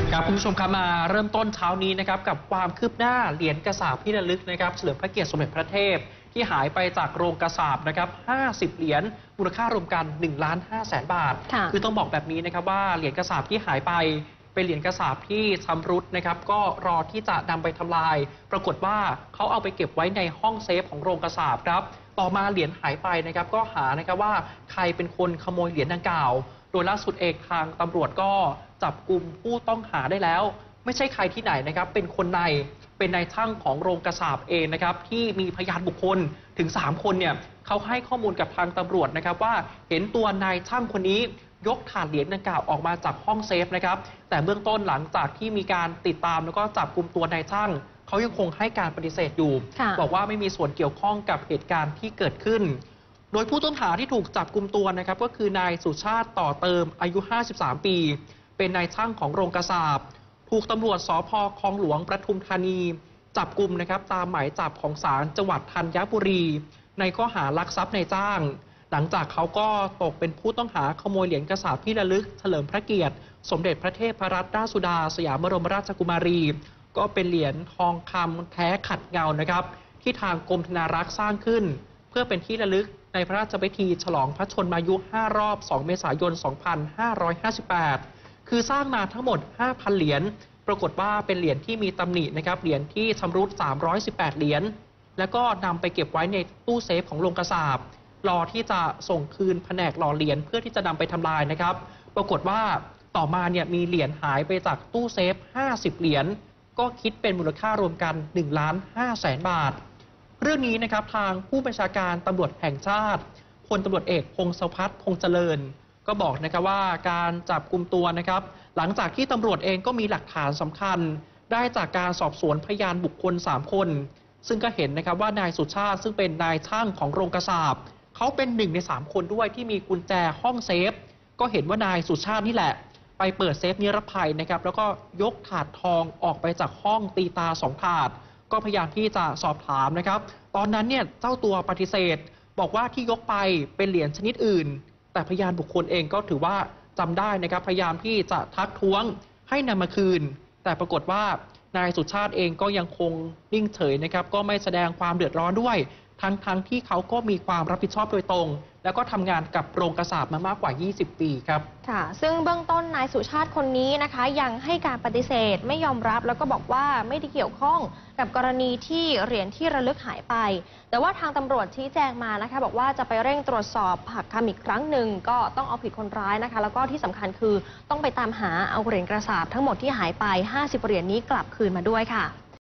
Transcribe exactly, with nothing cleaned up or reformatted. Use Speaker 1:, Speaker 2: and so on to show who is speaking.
Speaker 1: ครับคุณผู้ชมครับมาเริ่มต้นเช้านี้นะครับกับความคืบหน้าเหรียญกระสาบที่ระลึกนะครับเฉลิมพระเกียรติสมเด็จพระเทพที่หายไปจากโรงกระสาบนะครับห้าสิบเหรียญมูลค่ารวมกันหนึ่งล้านห้าแสนบาทคือต้องบอกแบบนี้นะครับว่าเหรียญกระสาบที่หายไปเป็นเหรียญกระสาบที่ชำรุดนะครับก็รอที่จะนำไปทำลายปรากฏว่าเขาเอาไปเก็บไว้ในห้องเซฟของโรงกระสาบครับต่อมาเหรียญหายไปนะครับก็หานะครับว่าใครเป็นคนขโมยเหรียญดังกล่าวโดยล่าสุดเองทางตำรวจก็จับกลุ่มผู้ต้องหาได้แล้วไม่ใช่ใครที่ไหนนะครับเป็นคนในเป็นนายช่างของโรงกระสาบเองนะครับที่มีพยานบุคคลถึงสามคนเนี่ยเขาให้ข้อมูลกับทางตำรวจนะครับว่าเห็นตัวนายช่างคนนี้ยกถาดเหรียญดังกล่าวออกมาจากห้องเซฟนะครับแต่เบื้องต้นหลังจากที่มีการติดตามแล้วก็จับกลุ่มตัวนายช่างเขายังคงให้การปฏิเสธอยู่บอกว่าไม่มีส่วนเกี่ยวข้องกับเหตุการณ์ที่เกิดขึ้นโดยผู้ต้องหาที่ถูกจับกลุ่มตัวนะครับก็คือนายสุชาติต่อเติมอายุห้าสิบสามปีเป็นนายช่างของโรงกระสาบถูกตำรวจสภ.คลองหลวงปทุมธานีจับกลุ่มนะครับตามหมายจับของศาลจังหวัดธัญบุรีในข้อหาลักทรัพย์ในจ้างหลังจากเขาก็ตกเป็นผู้ต้องหาขโมยเหรียญกระสาบที่ระลึกเฉลิมพระเกียรติสมเด็จพระเทพรัตนราชสุดาสยามบรมราชกุมารีก็เป็นเหรียญทองคำแท้ขัดเงานะครับที่ทางกรมธนารักษ์สร้างขึ้นเพื่อเป็นที่ระลึกในพระราชพิธีฉลองพระชนมายุห้ารอบสองเมษายนสองพันห้าร้อยห้าสิบแปดคือสร้างมาทั้งหมด ห้าพัน เหรียญปรากฏว่าเป็นเหรียญที่มีตำหนินะครับเหรียญที่ชำรุดสามร้อยสิบแปดเหรียญแล้วก็นำไปเก็บไว้ในตู้เซฟของโรงกระสาบรอที่จะส่งคืนแผนกหล่อเหรียญเพื่อที่จะนำไปทำลายนะครับปรากฏว่าต่อมาเนี่ยมีเหรียญหายไปจากตู้เซฟห้าสิบเหรียญก็คิดเป็นมูลค่ารวมกันหนึ่งล้านห้าแสนบาทเรื่องนี้นะครับทางผู้บัญชาการตำรวจแห่งชาติพลตำรวจเอกพงศพัฒน์พงษ์เจริญก็บอกนะครับว่าการจับกุมตัวนะครับหลังจากที่ตำรวจเองก็มีหลักฐานสำคัญได้จากการสอบสวนพยานบุคคลสามคนซึ่งก็เห็นนะครับว่านายสุชาติซึ่งเป็นนายช่างของโรงกระสาบเขาเป็นหนึ่งในสามคนด้วยที่มีกุญแจห้องเซฟก็เห็นว่านายสุชาตินี่แหละไปเปิดเซฟนิรภัยนะครับแล้วก็ยกถาดทองออกไปจากห้องตีตาสองถาดก็พยายามที่จะสอบถามนะครับตอนนั้นเนี่ยเจ้าตัวปฏิเสธบอกว่าที่ยกไปเป็นเหรียญชนิดอื่นแต่พยานบุคคลเองก็ถือว่าจำได้นะครับพยายามที่จะทักท้วงให้นำมาคืนแต่ปรากฏว่านายสุชาติเองก็ยังคงนิ่งเฉยนะครับก็ไม่แสดงความเดือดร้อนด้วยทั้งๆ ท, ที่เขาก็มีความรับผิดชอบโดยตรงแล้วก็ทำงานกับโรงกระสาบมามากกว่ายี่สิบปีครับ
Speaker 2: ค่ะซึ่งเบื้องต้นนายสุชาติคนนี้นะคะยังให้การปฏิเสธไม่ยอมรับแล้วก็บอกว่าไม่ได้เกี่ยวข้องกับกรณีที่เหรียญที่ระลึกหายไปแต่ว่าทางตำรวจชี้แจงมานะคะบอกว่าจะไปเร่งตรวจสอบผักคำอีกครั้งหนึ่งก็ต้องเอาผิดคนร้ายนะคะแล้วก็ที่สำคัญคือต้องไปตามหาเอาเหรียญกระสาบทั้งหมดที่หายไปห้าสิบเหรียญนี้กลับคืนมาด้วยค่ะ